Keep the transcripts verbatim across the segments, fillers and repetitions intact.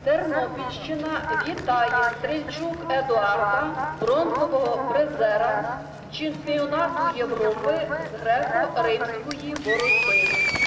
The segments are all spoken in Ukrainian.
Тернопільщина вітає Стрільчук Едуарда, бронзового призера чемпіонату Європи з греко-римської боротьби.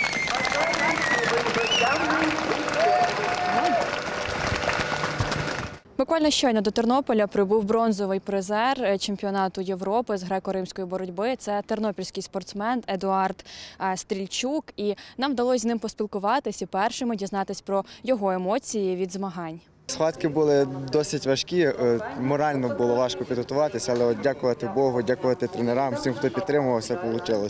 Буквально щойно до Тернополя прибув бронзовий призер чемпіонату Європи з греко-римської боротьби. Це тернопільський спортсмен Едуард Стрільчук. І нам вдалося з ним поспілкуватися і першими дізнатись про його емоції від змагань. Схватки були досить важкі, морально було важко підготуватися, але от дякувати Богу, дякувати тренерам, всім, хто підтримував, все вийшло.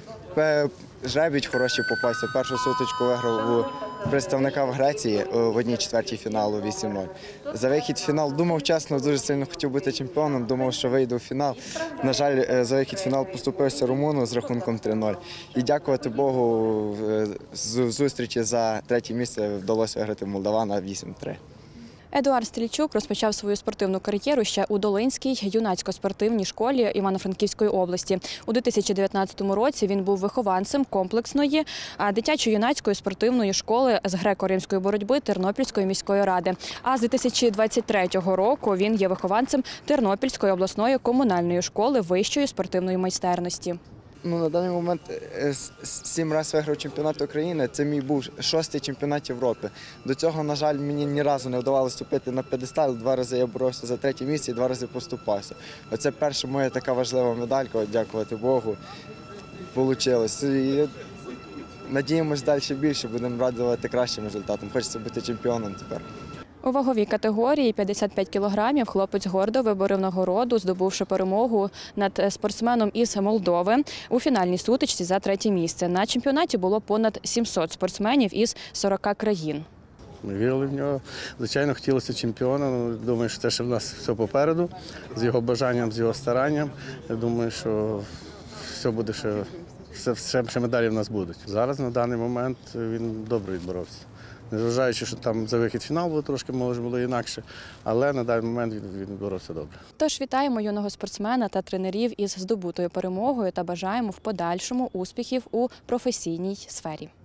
Жребій хороший попався. Першу сутичку виграв у представника в Греції в одній четвертій фіналу вісім нуль. За вихід в фінал думав чесно, дуже сильно хотів бути чемпіоном, думав, що вийду в фінал. На жаль, за вихід в фінал поступився румуну з рахунком три нуль. І дякувати Богу, з зустрічі за третє місце вдалося виграти молдавана вісім три. Едуард Стрільчук розпочав свою спортивну кар'єру ще у Долинській юнацько-спортивній школі Івано-Франківської області. У дві тисячі дев'ятнадцятому році він був вихованцем комплексної дитячо-юнацької спортивної школи з греко-римської боротьби Тернопільської міської ради. А з дві тисячі двадцять третього року він є вихованцем Тернопільської обласної комунальної школи вищої спортивної майстерності. Ну, на даний момент сім разів виграв чемпіонат України. Це мій був шостий чемпіонат Європи. До цього, на жаль, мені ні разу не вдавалося вступити на п'єдестал. Два рази я боровся за третє місце і два рази поступався. Оце перша моя така важлива медалька, дякувати Богу, вийшло. І надіємось далі більше, будемо радувати кращим результатом. Хочеться бути чемпіоном тепер. У ваговій категорії п'ятдесят п'ять кілограмів хлопець гордо виборов нагороду, здобувши перемогу над спортсменом із Молдови у фінальній сутичці за третє місце. На чемпіонаті було понад сімсот спортсменів із сорока країн. Ми вірили в нього. Звичайно, хотілося чемпіона. Думаю, що це ще в нас все попереду. З його бажанням, з його старанням. Я думаю, що все буде ще, все, ще медалі в нас будуть. Зараз, на даний момент, він добре відборовся. Незважаючи, що там за вихід в фінал було трошки, може, було інакше, але на даний момент він, він боровся добре. Тож вітаємо юного спортсмена та тренерів із здобутою перемогою та бажаємо в подальшому успіхів у професійній сфері.